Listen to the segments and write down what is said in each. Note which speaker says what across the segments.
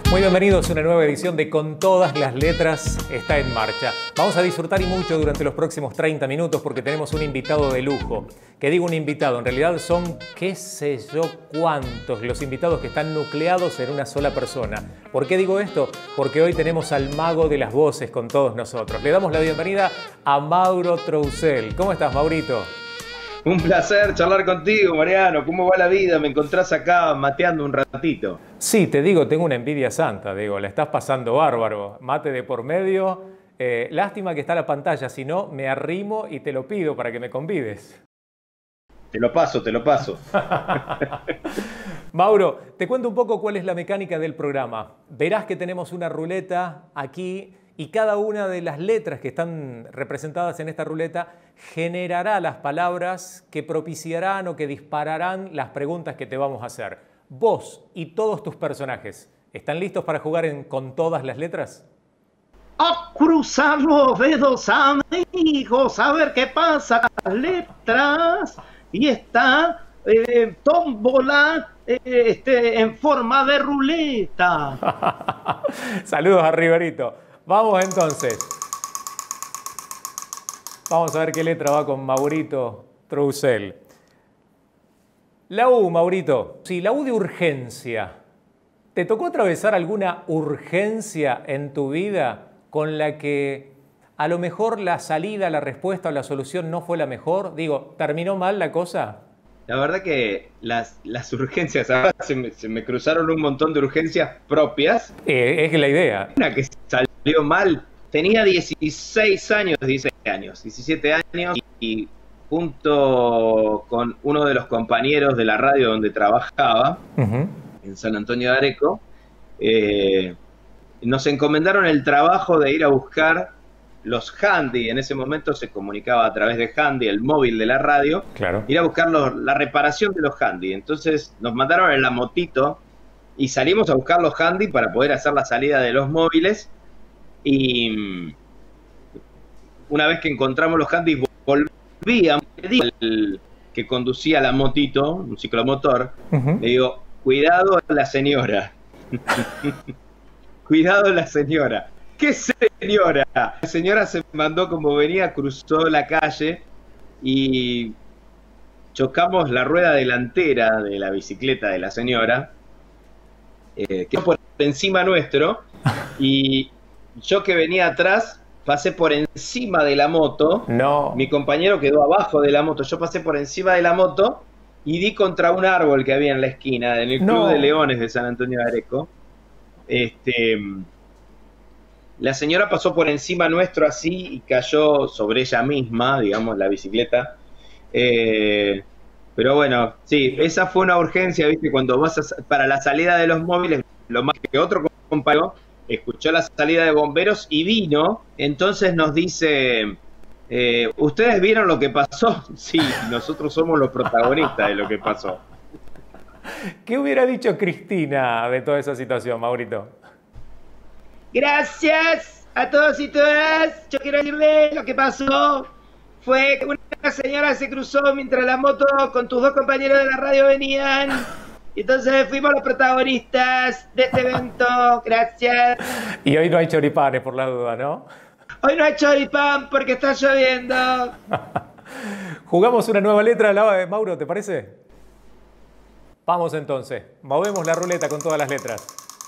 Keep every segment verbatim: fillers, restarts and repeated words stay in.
Speaker 1: Muy bienvenidos a una nueva edición de Con Todas las Letras está en marcha. Vamos a disfrutar y mucho durante los próximos treinta minutos porque tenemos un invitado de lujo. Que digo un invitado, en realidad son qué sé yo cuántos los invitados que están nucleados en una sola persona. ¿Por qué digo esto? Porque hoy tenemos al mago de las voces con todos nosotros. Le damos la bienvenida a Mauro Troussel. ¿Cómo estás, Maurito?
Speaker 2: Un placer charlar contigo, Mariano. ¿Cómo va la vida? Me encontrás acá mateando un ratito.
Speaker 1: Sí, te digo, tengo una envidia santa, digo, la estás pasando bárbaro. Mate de por medio. Eh, lástima que está la pantalla, si no, me arrimo y te lo pido para que me convides.
Speaker 2: Te lo paso, te lo paso.
Speaker 1: Mauro, te cuento un poco cuál es la mecánica del programa. Verás que tenemos una ruleta aquí y cada una de las letras que están representadas en esta ruleta generará las palabras que propiciarán o que dispararán las preguntas que te vamos a hacer. Vos y todos tus personajes, ¿están listos para jugar en Con Todas las Letras?
Speaker 3: A cruzar los dedos, amigos, a ver qué pasa con las letras. Y está eh, tómbola eh, este, en forma de ruleta.
Speaker 1: Saludos a Riverito. Vamos entonces. Vamos a ver qué letra va con Maurito Troussel. La U, Maurito. Sí, la U de urgencia. ¿Te tocó atravesar alguna urgencia en tu vida con la que a lo mejor la salida, la respuesta o la solución no fue la mejor? Digo, ¿terminó mal la cosa?
Speaker 2: La verdad que las, las urgencias, ahora se me, se me cruzaron un montón de urgencias propias.
Speaker 1: Eh, es la idea.
Speaker 2: Una que salió mal. Tenía dieciséis años, diecisiete años, diecisiete años y, y junto con uno de los compañeros de la radio donde trabajaba, uh-huh. en San Antonio de Areco, eh, nos encomendaron el trabajo de ir a buscar los handy. En ese momento se comunicaba a través de handy, el móvil de la radio,
Speaker 1: claro.
Speaker 2: Ir a buscar los, la reparación de los handy. Entonces nos mandaron en la motito y salimos a buscar los handy para poder hacer la salida de los móviles. Y una vez que encontramos los handy, volvíamos, el que conducía la motito, un ciclomotor, uh-huh. Le digo, cuidado la señora. Cuidado la señora. ¿Qué señora? La señora se mandó como venía, cruzó la calle y chocamos la rueda delantera de la bicicleta de la señora, eh, que por encima nuestro, y yo que venía atrás pasé por encima de la moto.
Speaker 1: No.
Speaker 2: Mi compañero quedó abajo de la moto, yo pasé por encima de la moto y di contra un árbol que había en la esquina, en el Club
Speaker 1: no.
Speaker 2: de Leones de San Antonio de Areco. Este, la señora pasó por encima nuestro así y cayó sobre ella misma, digamos, la bicicleta. Eh, pero bueno, sí, esa fue una urgencia, ¿viste? Cuando vas a, para la salida de los móviles, lo más que otro compañero escuchó la salida de bomberos y vino, entonces nos dice, eh, ¿ustedes vieron lo que pasó? Sí, nosotros somos los protagonistas de lo que pasó.
Speaker 1: ¿Qué hubiera dicho Cristina de toda esa situación, Maurito?
Speaker 3: Gracias a todos y todas. Yo quiero decirle lo que pasó. Fue que una señora se cruzó mientras la moto con tus dos compañeros de la radio venían. Y entonces fuimos los protagonistas de este evento. Gracias.
Speaker 1: Y hoy no hay choripanes, por la duda, ¿no?
Speaker 3: Hoy no hay choripán porque está lloviendo.
Speaker 1: Jugamos una nueva letra, Mauro, ¿te parece? Vamos entonces. Movemos la ruleta con todas las letras.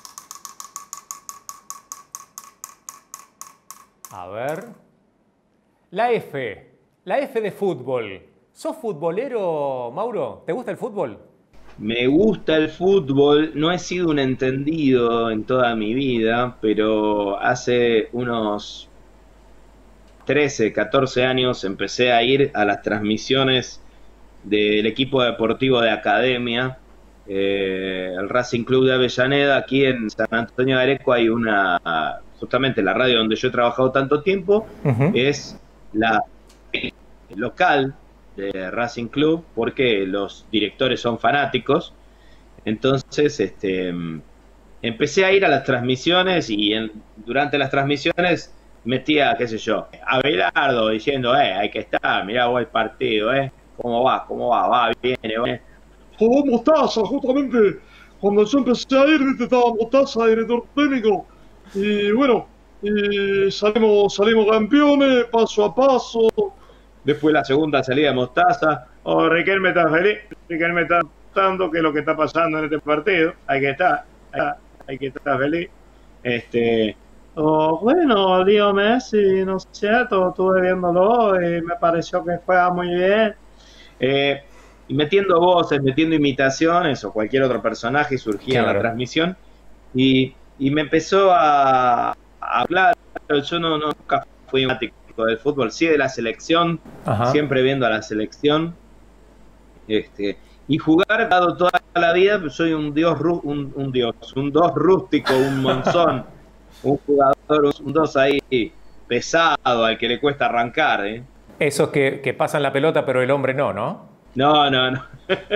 Speaker 1: A ver. La F. La F de fútbol. ¿Sos futbolero, Mauro? ¿Te gusta el fútbol?
Speaker 2: Me gusta el fútbol. No he sido un entendido en toda mi vida, pero hace unos trece, catorce años empecé a ir a las transmisiones del equipo deportivo de academia, eh, el Racing Club de Avellaneda. Aquí en San Antonio de Areco hay una, justamente la radio donde yo he trabajado tanto tiempo, uh-huh. es la local de Racing Club, porque los directores son fanáticos. Entonces este, empecé a ir a las transmisiones y en, durante las transmisiones metía, qué sé yo, a Belardo diciendo, eh, hay que estar, mirá vos el partido, eh, cómo va, cómo va, va, viene, va.
Speaker 3: ¿Cómo estás? Justamente
Speaker 4: cuando yo empecé a ir, viste, estaba Mostaza, director técnico, y bueno, y salimos, salimos campeones, paso a paso.
Speaker 2: Después la segunda salida de Mostaza. Oh, Riquelme está feliz. Riquelme está contando qué es lo que está pasando en este partido. Hay que estar, hay que estar feliz. Este,
Speaker 4: Oh, bueno, Leo Messi, no sé, estuve viéndolo y me pareció que fue muy bien.
Speaker 2: eh, y metiendo voces, metiendo imitaciones o cualquier otro personaje surgía en
Speaker 1: Claro.
Speaker 2: la transmisión. Y, y me empezó a, a hablar. Yo no, no, nunca fui un fanático del fútbol, sí de la selección,
Speaker 1: Ajá.
Speaker 2: siempre viendo a la selección. Este, y jugar, dado toda la vida, pues soy un dios, ru- un, un dios, un dos rústico, un monzón, un jugador, un dos ahí pesado, al que le cuesta arrancar, ¿eh?
Speaker 1: Esos que, que pasan la pelota, pero el hombre no, ¿no?
Speaker 2: No, no, no.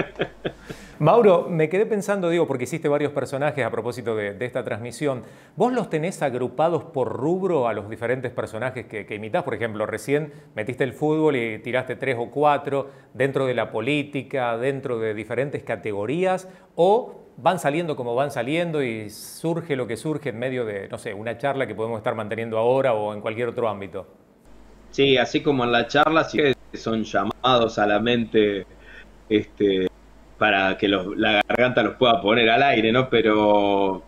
Speaker 1: Mauro, me quedé pensando, digo, porque hiciste varios personajes a propósito de, de esta transmisión. ¿Vos los tenés agrupados por rubro a los diferentes personajes que, que imitás? Por ejemplo, recién metiste el fútbol y tiraste tres o cuatro dentro de la política, dentro de diferentes categorías, o van saliendo como van saliendo y surge lo que surge en medio de, no sé, una charla que podemos estar manteniendo ahora o en cualquier otro ámbito.
Speaker 2: Sí, así como en la charla, sí que son llamados a la mente, este, para que los, la garganta los pueda poner al aire, ¿no? Pero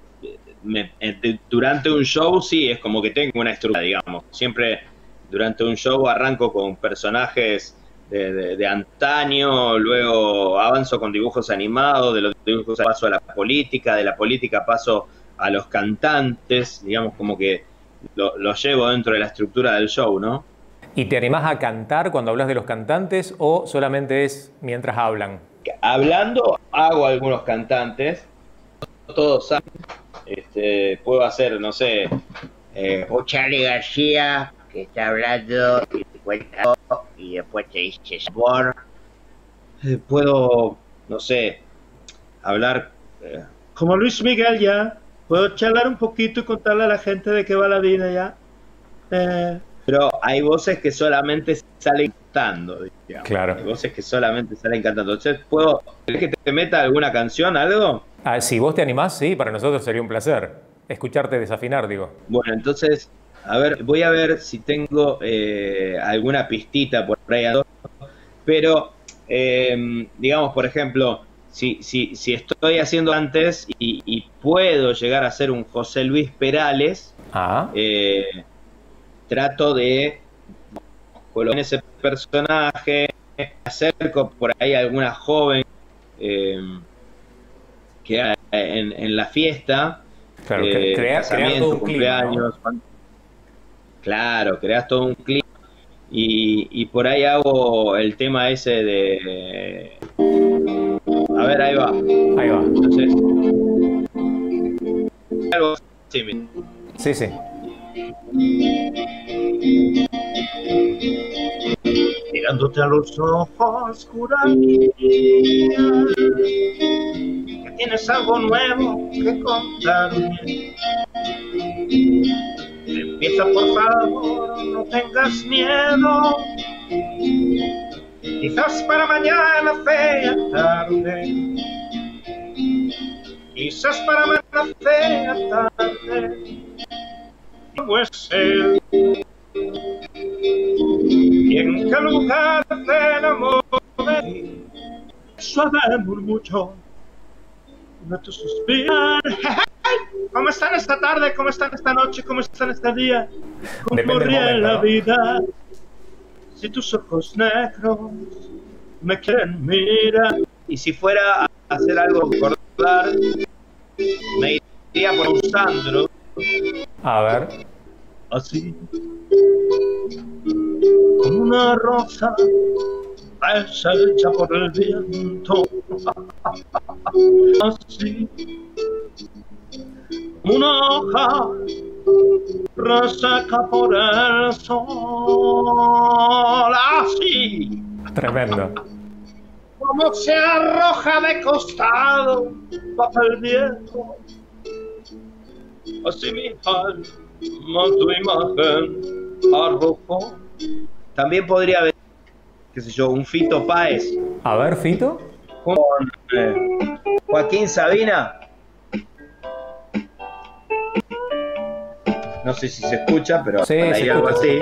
Speaker 2: me, eh, durante un show sí es como que tengo una estructura, digamos. Siempre durante un show arranco con personajes de, de, de antaño, luego avanzo con dibujos animados, de los dibujos paso a la política, de la política paso a los cantantes, digamos, como que lo, lo llevo dentro de la estructura del show, ¿no?
Speaker 1: ¿Y te animás a cantar cuando hablas de los cantantes o solamente es mientras hablan?
Speaker 2: Hablando, hago algunos cantantes, no todos saben, este, puedo hacer, no sé, eh,
Speaker 3: O Charlie García, que está hablando y te cuenta y después te dice sabor.
Speaker 2: eh, puedo, no sé, hablar, eh,
Speaker 4: Como Luis Miguel ya, puedo charlar un poquito y contarle a la gente de qué va la vida ya. Eh,
Speaker 2: pero hay voces que solamente salen cantando, digamos.
Speaker 1: Claro.
Speaker 2: Hay voces que solamente salen cantando. Entonces, ¿puedo, ¿querés que te meta alguna canción, algo?
Speaker 1: Ah, si vos te animás, sí, para nosotros sería un placer escucharte desafinar, digo.
Speaker 2: Bueno, entonces, a ver, voy a ver si tengo eh, alguna pistita por ahí. Pero, eh, digamos, por ejemplo, si, si, si estoy haciendo antes y, y puedo llegar a ser un José Luis Perales,
Speaker 1: Ah,
Speaker 2: eh, trato de colocar ese personaje, acerco por ahí a alguna joven eh, que hay en, en la fiesta.
Speaker 1: claro,
Speaker 2: eh,
Speaker 1: crea- crear
Speaker 2: casamiento,
Speaker 1: todo un clima, ¿no?
Speaker 2: cumpleaños. Claro, creas todo un clima. Y, y por ahí hago el tema ese de... A ver, ahí va.
Speaker 1: Ahí va.
Speaker 2: Entonces, algo así, mi-
Speaker 1: Sí, sí.
Speaker 4: mirándote a los ojos, juraría que tienes algo nuevo que contarme. Empieza, por favor, no tengas miedo. Quizás para mañana fea tarde. Quizás para mañana fea tarde. ¿Cómo es él? ¿Y en qué lugar te enamoré? Suave murmullo de tu suspirar. ¿Cómo están esta tarde? ¿Cómo están esta noche? ¿Cómo están este día? ¿Cómo
Speaker 1: Depende del
Speaker 4: ríe
Speaker 1: momento,
Speaker 4: la
Speaker 1: ¿no?
Speaker 4: vida? Si tus ojos negros me quieren mirar.
Speaker 2: Y si fuera a hacer algo recordar, me iría por un Sandro.
Speaker 1: A ver.
Speaker 4: Así como una rosa hecha por el viento, así como una hoja reseca por el sol, así
Speaker 1: Tremendo.
Speaker 4: como se arroja de costado papel viejo, así mi alma tu imagen arrojó.
Speaker 2: También podría haber, qué sé yo, un Fito Páez
Speaker 1: A ver, Fito.
Speaker 2: con, eh, Joaquín Sabina. No sé si se escucha, pero
Speaker 1: sí,
Speaker 2: hay algo así.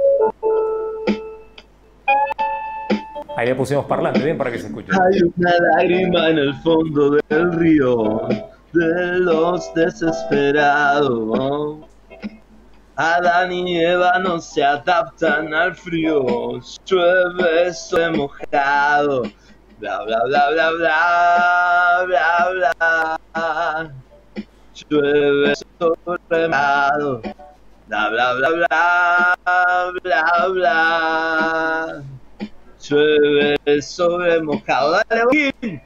Speaker 1: Ahí le pusimos parlante, bien, para que se escuche.
Speaker 2: Hay una lágrima en el fondo del río de los desesperados. Adán y Eva no se adaptan al frío. Llueve, soy mojado. Bla, bla, bla, bla, bla, bla, bla. Llueve sobre mojado. Bla, bla, bla, bla, bla, bla. Llueve sobre mojado. Dale, Joaquín.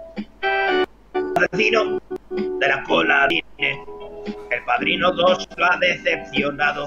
Speaker 3: Padrino de la cola viene. El padrino dos lo ha decepcionado.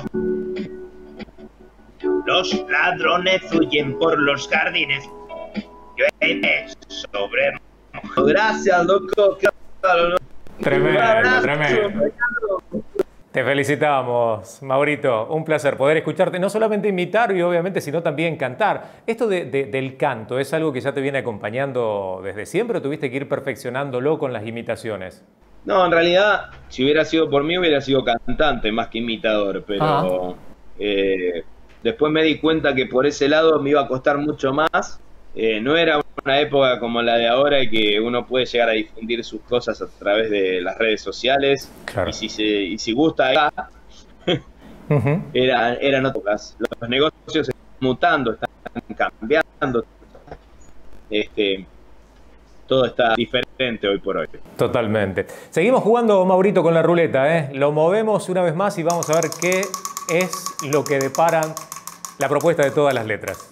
Speaker 3: Los ladrones huyen por los jardines. Llueve sobre mojado.
Speaker 2: Gracias, loco.
Speaker 1: Tremendo, tremendo. Te felicitamos, Maurito. Un placer poder escucharte, no solamente imitar y obviamente, sino también cantar. ¿Esto de, de, del canto es algo que ya te viene acompañando desde siempre o tuviste que ir perfeccionándolo con las imitaciones?
Speaker 2: No, en realidad, si hubiera sido por mí, hubiera sido cantante más que imitador, pero eh, después me di cuenta que por ese lado me iba a costar mucho más. Eh, no era una época como la de ahora, que uno puede llegar a difundir sus cosas a través de las redes sociales. Claro. Y si se, y si gusta acá, uh-huh. era, eran otras. Los negocios están mutando, están cambiando. Este, todo está diferente hoy por hoy.
Speaker 1: Totalmente. Seguimos jugando, Maurito, con la ruleta, ¿eh? Lo movemos una vez más y vamos a ver qué es lo que deparan la propuesta de todas las letras.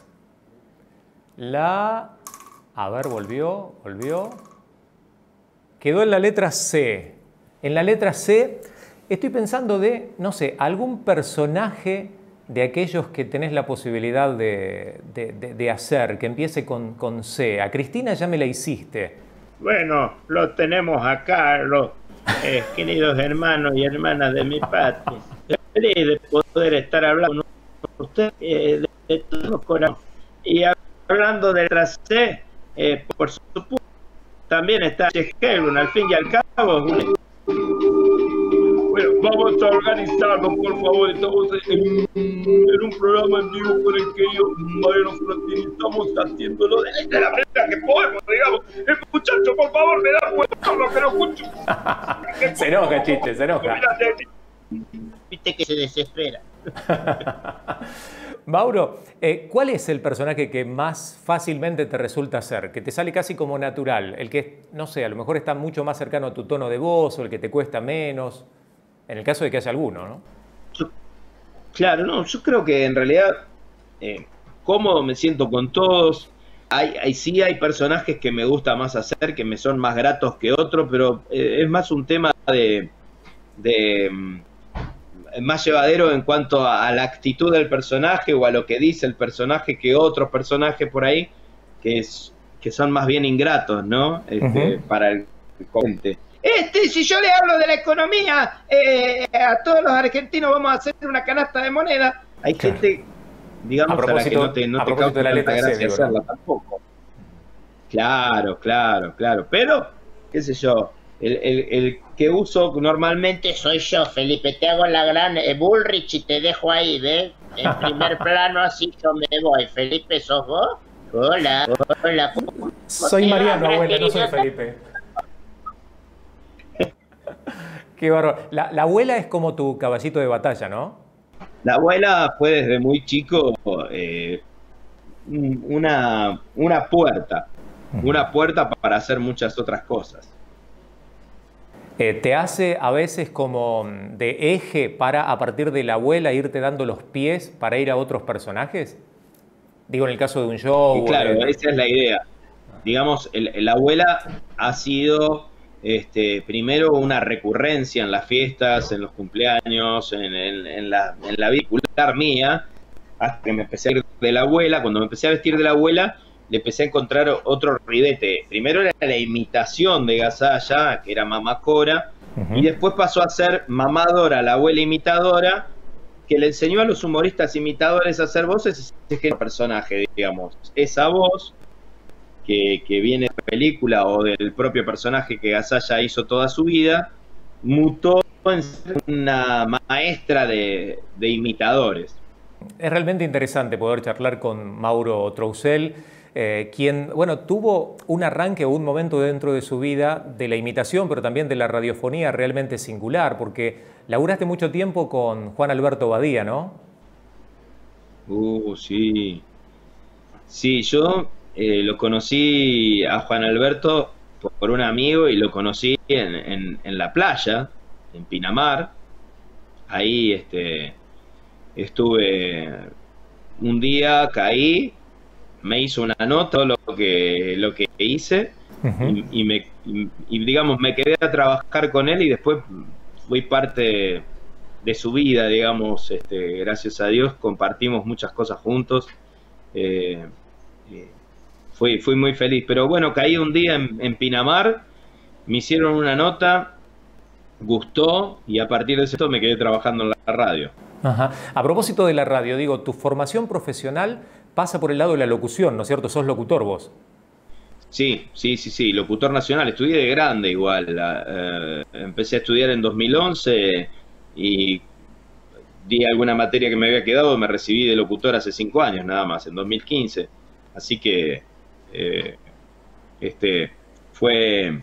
Speaker 1: La... A ver, volvió, volvió. Quedó en la letra C. En la letra C estoy pensando de, no sé, algún personaje de aquellos que tenés la posibilidad de, de, de, de hacer, que empiece con, con C. A Cristina ya me la hiciste.
Speaker 3: Bueno, lo tenemos acá, los eh, queridos hermanos y hermanas de mi patria. Feliz de poder estar hablando con ustedes eh, de, de todo corazón. Y hablando de la C, eh, por supuesto, también está Helgun, al fin y al cabo.
Speaker 4: Bueno, vamos a organizarnos, por favor. Estamos en, en un programa en vivo con el querido Mariano Fratini. Estamos haciéndolo de, de la manera que podemos, digamos. El muchacho, por favor, me da cuenta lo que no escucho.
Speaker 1: Se enoja, Chiste, se enoja.
Speaker 3: Viste que se desespera.
Speaker 1: Mauro, eh, ¿cuál es el personaje que más fácilmente te resulta hacer? Que te sale casi como natural. El que, no sé, a lo mejor está mucho más cercano a tu tono de voz o el que te cuesta menos. En el caso de que haya alguno, ¿no?
Speaker 2: Yo, claro, no, yo creo que en realidad eh, cómodo me siento con todos. Hay, hay, sí hay personajes que me gusta más hacer, que me son más gratos que otros, pero eh, es más un tema de... de más llevadero en cuanto a, a la actitud del personaje o a lo que dice el personaje que otros personajes por ahí que es que son más bien ingratos, ¿no? Este, uh-huh. Para el cliente.
Speaker 3: Este, si yo le hablo de la economía, eh, a todos los argentinos vamos a hacer una canasta de moneda.
Speaker 2: Hay claro. gente, digamos, a, a la que no te, no te causa de la letra gracia C, hacerla tampoco. Claro, claro, claro. Pero, qué sé yo, el, el, el que uso normalmente
Speaker 3: soy yo, Felipe. Te hago la gran eh, Bullrich y te dejo ahí, ¿ves? En primer plano, así yo me voy. Felipe, ¿sos vos? Hola, hola.
Speaker 1: Soy Mariano, abuela, no soy Felipe. Qué bárbaro. La, la abuela es como tu caballito de batalla, ¿no?
Speaker 2: La abuela fue desde muy chico eh, una, una puerta. Una puerta para hacer muchas otras cosas.
Speaker 1: Eh, ¿Te hace a veces como de eje para, a partir de la abuela, irte dando los pies para ir a otros personajes? Digo, en el caso de un show...
Speaker 2: Y claro,
Speaker 1: el...
Speaker 2: esa es la idea. Digamos, el, la abuela ha sido este, primero una recurrencia en las fiestas, en los cumpleaños, en, en, en, la, en la vida popular mía, hasta que me empecé a ir de la abuela. Cuando me empecé a vestir de la abuela, le empecé a encontrar otro ribete. Primero era la imitación de Gasalla, que era Mamá Cora, uh-huh. y después pasó a ser Mamá Dora, la abuela imitadora, que le enseñó a los humoristas imitadores a hacer voces y es el personaje, digamos. Esa voz que, que viene de la película o del propio personaje que Gasalla hizo toda su vida, mutó en ser una maestra de, de imitadores.
Speaker 1: Es realmente interesante poder charlar con Mauro Troussel, eh, quien, bueno, tuvo un arranque o un momento dentro de su vida de la imitación, pero también de la radiofonía realmente singular, porque laburaste mucho tiempo con Juan Alberto Badía, ¿no?
Speaker 2: Uh, sí. Sí, yo eh, lo conocí a Juan Alberto por, por un amigo y lo conocí en, en, en la playa, en Pinamar. Ahí este, estuve un día, caí, me hizo una nota, todo lo que, lo que hice, uh-huh. y, y, me, y, y digamos, me quedé a trabajar con él y después fui parte de su vida, digamos, este, gracias a Dios, compartimos muchas cosas juntos. Eh, eh, fui, fui muy feliz, pero bueno, caí un día en, en Pinamar, me hicieron una nota, gustó y a partir de eso me quedé trabajando en la radio.
Speaker 1: Ajá. A propósito de la radio, digo, tu formación profesional pasa por el lado de la locución, ¿no es cierto? Sos locutor vos.
Speaker 2: Sí, sí, sí, sí, locutor nacional, estudié de grande igual, eh, empecé a estudiar en dos mil once y di alguna materia que me había quedado, me recibí de locutor hace cinco años nada más, en dos mil quince, así que eh, este fue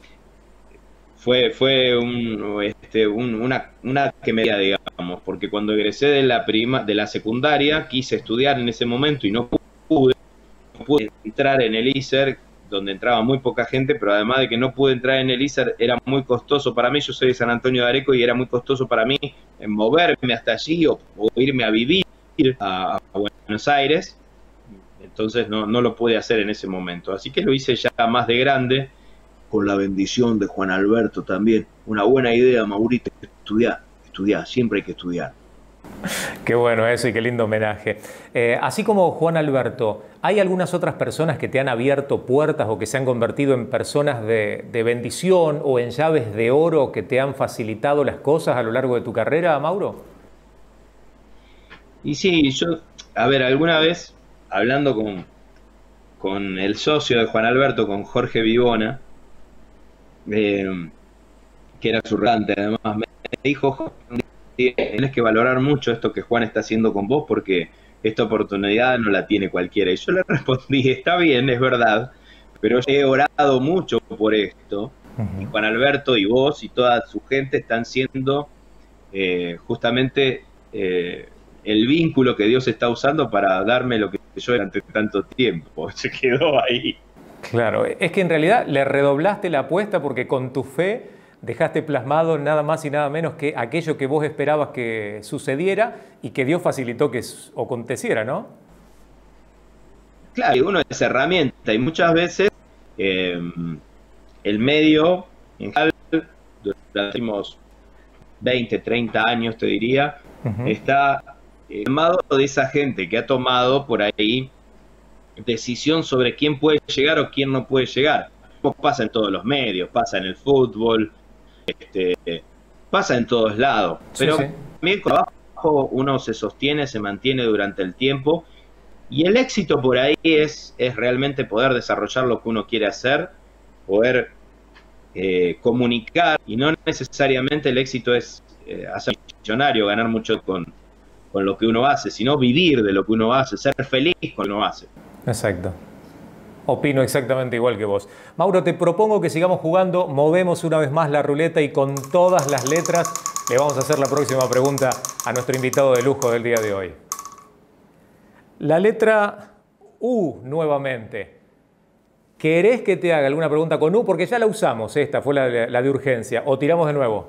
Speaker 2: fue fue un, este, un, una, una que me dio, digamos, porque cuando egresé de la prima de la secundaria quise estudiar en ese momento y no pude, no pude entrar en el I S E R, donde entraba muy poca gente, pero además de que no pude entrar en el I S E R, era muy costoso para mí. Yo soy de San Antonio de Areco y era muy costoso para mí en moverme hasta allí o, o irme a vivir a, a Buenos Aires. Entonces no, no lo pude hacer en ese momento. Así que lo hice ya más de grande, con la bendición de Juan Alberto también. Una buena idea, Maurito, estudiar, estudiar, siempre hay que estudiar.
Speaker 1: Qué bueno eso y qué lindo homenaje. Eh, así como Juan Alberto, ¿hay algunas otras personas que te han abierto puertas o que se han convertido en personas de, de bendición o en llaves de oro que te han facilitado las cosas a lo largo de tu carrera, Mauro?
Speaker 2: Y sí, yo, a ver, alguna vez, hablando con, con el socio de Juan Alberto, con Jorge Vivona, eh, que era su rante, además, me dijo, tienes que valorar mucho esto que Juan está haciendo con vos porque esta oportunidad no la tiene cualquiera. Y yo le respondí, está bien, es verdad, pero yo he orado mucho por esto. Uh-huh. Y Juan Alberto y vos y toda su gente están siendo eh, justamente eh, el vínculo que Dios está usando para darme lo que yo durante tanto tiempo. Se quedó ahí.
Speaker 1: Claro, es que en realidad le redoblaste la apuesta porque con tu fe dejaste plasmado nada más y nada menos que aquello que vos esperabas que sucediera y que Dios facilitó que aconteciera, ¿no?
Speaker 2: Claro, y uno es herramienta y muchas veces eh, el medio, en general, durante los últimos veinte, treinta años te diría, uh-huh. está formado de esa gente que ha tomado por ahí decisión sobre quién puede llegar o quién no puede llegar. Como pasa en todos los medios, pasa en el fútbol, este, pasa en todos lados. Pero sí, sí. También con trabajo uno se sostiene, se mantiene durante el tiempo y el éxito por ahí es, es realmente poder desarrollar lo que uno quiere hacer, poder eh, comunicar y no necesariamente el éxito es eh, hacer millonario, ganar mucho con, con lo que uno hace, sino vivir de lo que uno hace, ser feliz con lo que uno hace.
Speaker 1: Exacto. Opino exactamente igual que vos. Mauro, te propongo que sigamos jugando, movemos una vez más la ruleta y con todas las letras le vamos a hacer la próxima pregunta a nuestro invitado de lujo del día de hoy. La letra U nuevamente. ¿Querés que te haga alguna pregunta con U? Porque ya la usamos, esta fue la, la de urgencia. ¿O tiramos de nuevo?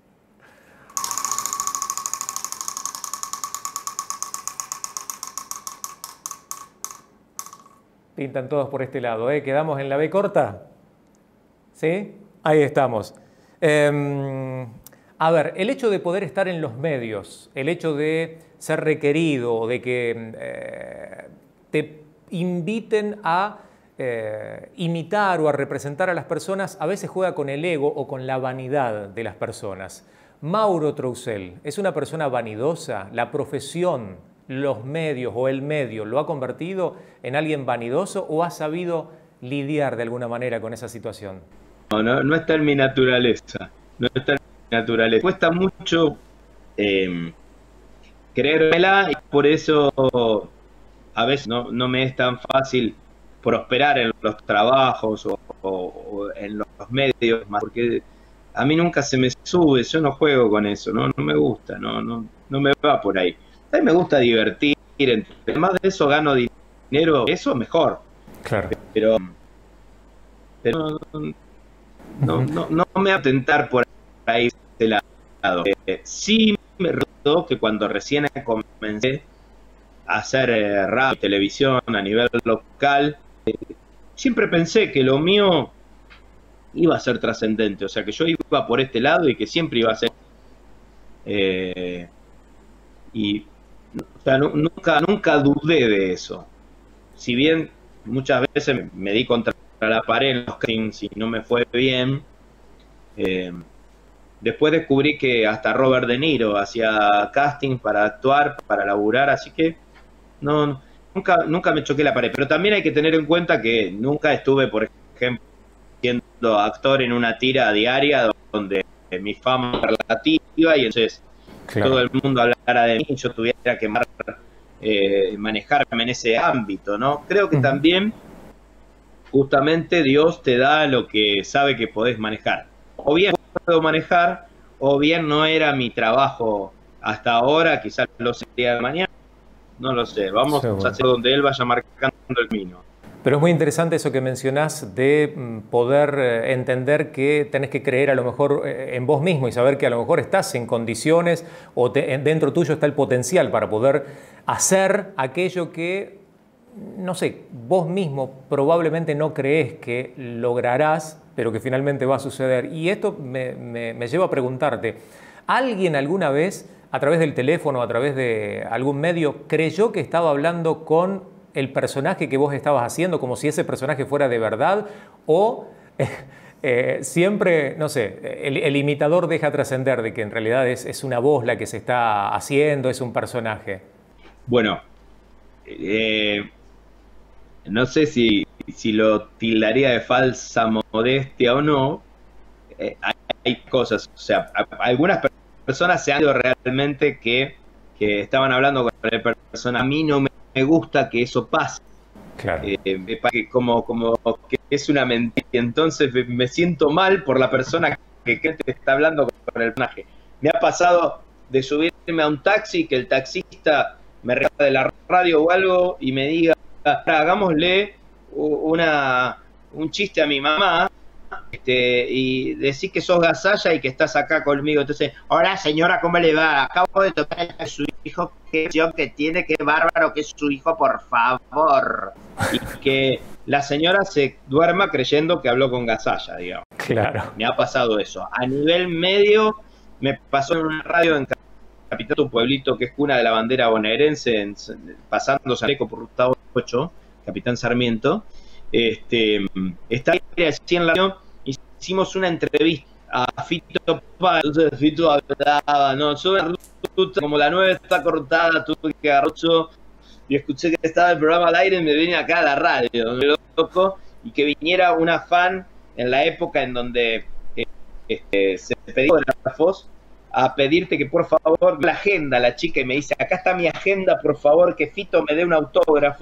Speaker 1: Pintan todos por este lado, ¿eh? ¿Quedamos en la B corta? ¿Sí? Ahí estamos. Eh, a ver, el hecho de poder estar en los medios, el hecho de ser requerido, de que eh, te inviten a eh, imitar o a representar a las personas, a veces juega con el ego o con la vanidad de las personas. Mauro Troussel, ¿es una persona vanidosa? ¿La profesión, los medios o el medio lo ha convertido en alguien vanidoso o ha sabido lidiar de alguna manera con esa situación?
Speaker 2: No, no, no está en mi naturaleza. No está en mi naturaleza. Cuesta mucho eh, creérmela y por eso a veces no, no me es tan fácil prosperar en los trabajos o, o, o en los medios, porque a mí nunca se me sube, yo no juego con eso, no, no me gusta, no, no, no me va por ahí. A mí me gusta divertir, además de eso gano dinero, eso mejor.
Speaker 1: Claro.
Speaker 2: Pero, pero no, no, no me va a tentar por ahí de lado. Eh, sí me recuerdo que cuando recién comencé a hacer eh, radio y televisión a nivel local, eh, siempre pensé que lo mío iba a ser trascendente, o sea que yo iba por este lado y que siempre iba a ser eh, y o sea, no, nunca nunca dudé de eso, si bien muchas veces me, me di contra la pared en los castings y no me fue bien. eh, después descubrí que hasta Robert De Niro hacía casting para actuar, para laburar, así que no, nunca nunca me choqué la pared, pero también hay que tener en cuenta que nunca estuve, por ejemplo, siendo actor en una tira diaria donde mi fama era relativa y entonces claro, todo el mundo hablara de mí y yo tuviera que eh, manejarme en ese ámbito, ¿no? Creo que también justamente Dios te da lo que sabe que podés manejar. O bien puedo manejar, o bien no era mi trabajo hasta ahora, quizás lo sería de mañana, no lo sé. Vamos sí, bueno. a hacer donde Él vaya marcando el camino.
Speaker 1: Pero es muy interesante eso que mencionás de poder entender que tenés que creer a lo mejor en vos mismo y saber que a lo mejor estás en condiciones o te, dentro tuyo está el potencial para poder hacer aquello que, no sé, vos mismo probablemente no creés que lograrás, pero que finalmente va a suceder. Y esto me, me, me lleva a preguntarte, ¿alguien alguna vez, a través del teléfono, a través de algún medio, creyó que estaba hablando con el personaje que vos estabas haciendo, como si ese personaje fuera de verdad? ¿O eh, eh, siempre, no sé, el, el imitador deja trascender de que en realidad es, es una voz la que se está haciendo, es un personaje?
Speaker 2: Bueno, eh, no sé si, si lo tildaría de falsa modestia o no. Eh, hay, hay cosas, o sea, algunas personas se han ido realmente que, que estaban hablando con el personaje. A mí no me me gusta que eso pase.
Speaker 1: Claro.
Speaker 2: Eh, que como, como que es una mentira. Entonces me siento mal por la persona que, que te está hablando con el personaje. Me ha pasado de subirme a un taxi, que el taxista me regala de la radio o algo y me diga, hagámosle una, un chiste a mi mamá, este, y decir que sos Gasalla y que estás acá conmigo. Entonces, hola señora, ¿cómo le va? Acabo de tocar a su hijo, qué opción que tiene, qué bárbaro que es su hijo, por favor. Y que la señora se duerma creyendo que habló con Gasalla, digamos.
Speaker 1: Claro.
Speaker 2: Me ha pasado eso. A nivel medio, me pasó en una radio en Capitán, un pueblito que es cuna de la bandera bonaerense, en, pasando Saleco por Ruta ocho, Capitán Sarmiento. Este, está así en la radio, hicimos una entrevista a Fito Páez. Entonces Fito hablaba, no, yo en ruta, como la nueve está cortada, tuve que agarrar ocho, y escuché que estaba el programa al aire y me vine acá a la radio, me loco, y que viniera una fan en la época en donde eh, este, se pedía autógrafos, a pedirte que por favor la agenda, la chica, y me dice, acá está mi agenda, por favor que Fito me dé un autógrafo.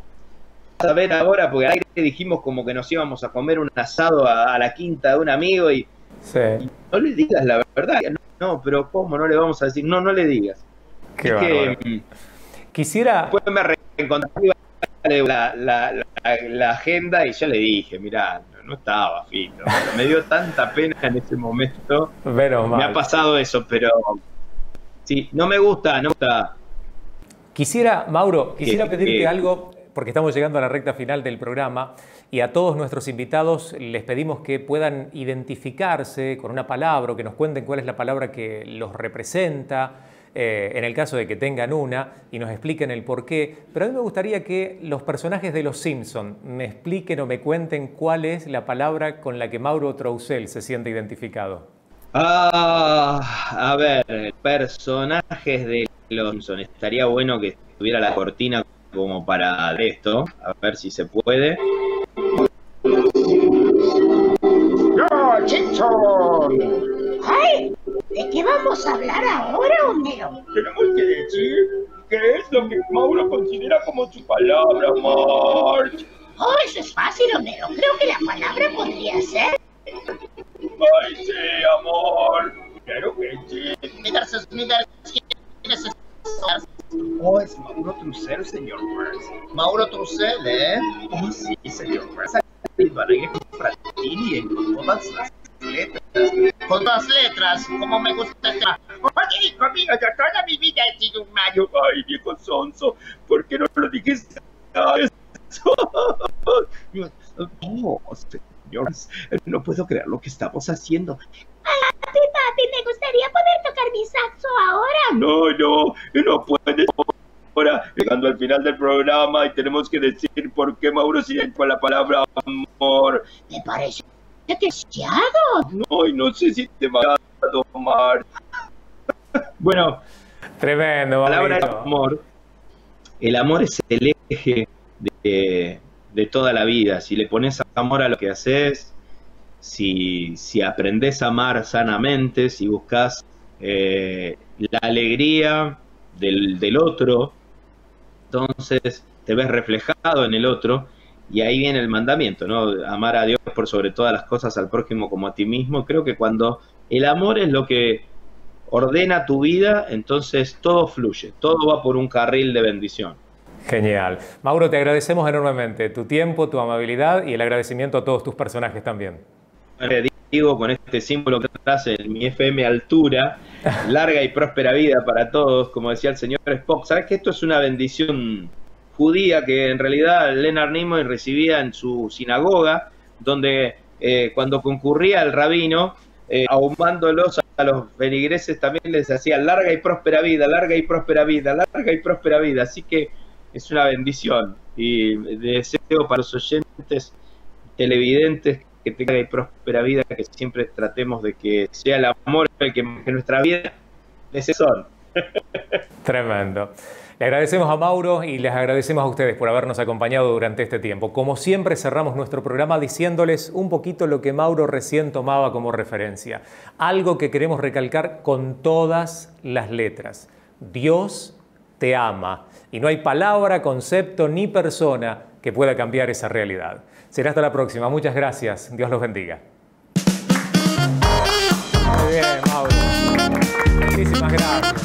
Speaker 2: A ver ahora, porque al aire dijimos como que nos íbamos a comer un asado a, a la quinta de un amigo y,
Speaker 1: sí.
Speaker 2: y no le digas la verdad. No, no, pero ¿cómo no le vamos a decir? No, no le digas.
Speaker 1: Qué bárbaro. Que, Quisiera...
Speaker 2: Después me reencontré la, la, la, la agenda y ya le dije, mirá, no, no estaba Fito. Me dio tanta pena en ese momento.
Speaker 1: Menos mal.
Speaker 2: Me ha pasado eso, pero sí, no me gusta, no me gusta.
Speaker 1: Quisiera, Mauro, quisiera
Speaker 2: que,
Speaker 1: pedirte
Speaker 2: que,
Speaker 1: algo, porque estamos llegando a la recta final del programa y a todos nuestros invitados les pedimos que puedan identificarse con una palabra o que nos cuenten cuál es la palabra que los representa, eh, en el caso de que tengan una, y nos expliquen el por qué. Pero a mí me gustaría que los personajes de Los Simpson me expliquen o me cuenten cuál es la palabra con la que Mauro Troussel se siente identificado.
Speaker 2: Ah, a ver, personajes de Los Simpson. Estaría bueno que tuviera la cortina como para esto, a ver si se puede.
Speaker 4: Simpson.
Speaker 5: ¡Ay! ¿De qué vamos a hablar ahora, Homero?
Speaker 4: Tenemos que decir qué es lo que Mauro considera como su palabra, Marge.
Speaker 5: Oh, eso es fácil, Homero. Creo que la palabra podría ser...
Speaker 4: ¡Ay, sí, amor! ¡Claro que sí!
Speaker 5: Midas, midas, ¿quién es ese?
Speaker 4: Oh, es Mauro Trucel, señor Burns.
Speaker 5: Mauro Trucel, ¿eh?
Speaker 4: Oh, sí, señor Burns. El barriga con Fratini en con todas las letras.
Speaker 5: Con todas las letras, como me gusta este...
Speaker 4: Oye, hijo mío, yo toda mi vida he sido un mayo. Ay, viejo sonso, ¿por qué no lo dijiste a eso? Oh, señores, no puedo creer lo que estamos haciendo.
Speaker 5: Papi, papi, me gustaría poder tocar mi saxo ahora.
Speaker 4: No, no, no puedes. Ahora, llegando al final del programa y tenemos que decir por qué Mauro sigue con la palabra amor.
Speaker 5: Me parece demasiado.
Speaker 4: No, y no sé si te va a tomar.
Speaker 2: Bueno,
Speaker 1: Tremendo,
Speaker 2: la palabra
Speaker 1: Maurito.
Speaker 2: amor. El amor es el eje de, de toda la vida. Si le pones amor a lo que haces, si, si aprendes a amar sanamente, si buscas eh, la alegría del, del otro, entonces te ves reflejado en el otro, y ahí viene el mandamiento, ¿no? Amar a Dios por sobre todas las cosas, al prójimo como a ti mismo. Creo que cuando el amor es lo que ordena tu vida, entonces todo fluye, todo va por un carril de bendición.
Speaker 1: Genial. Mauro, te agradecemos enormemente tu tiempo, tu amabilidad y el agradecimiento a todos tus personajes también.
Speaker 2: Bueno, digo con este símbolo que traes en mi F M altura, larga y próspera vida para todos, como decía el señor Spock. ¿Sabes que esto es una bendición judía que en realidad Leonard Nimoy recibía en su sinagoga, donde eh, cuando concurría el rabino, eh, ahumándolos a los feligreses, también les hacía larga y próspera vida, larga y próspera vida, larga y próspera vida. Así que es una bendición, y deseo para los oyentes televidentes que tenga y próspera vida, que siempre tratemos de que sea el amor el que en nuestra vida ese son.
Speaker 1: Tremendo. Le agradecemos a Mauro y les agradecemos a ustedes por habernos acompañado durante este tiempo. Como siempre, cerramos nuestro programa diciéndoles un poquito lo que Mauro recién tomaba como referencia. Algo que queremos recalcar con todas las letras. Dios te ama y no hay palabra, concepto ni persona que pueda cambiar esa realidad. Será hasta la próxima. Muchas gracias. Dios los bendiga. Muy bien, Mauro. Muchísimas gracias.